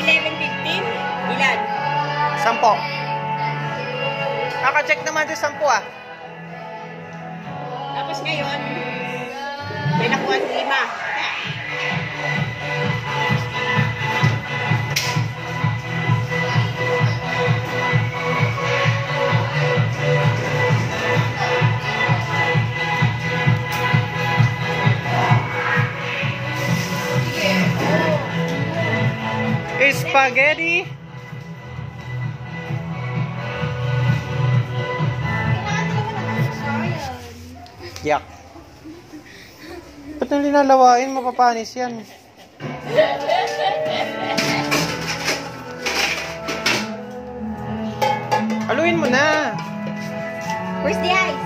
11:15? Ilan? 10. Naka-check naman din 10 ah. Tapos ngayon, may nakuha 5. Spaghetti. Yak. Ba't nang linalawain? Mapapanis yan. Haluin mo na. Where's the ice?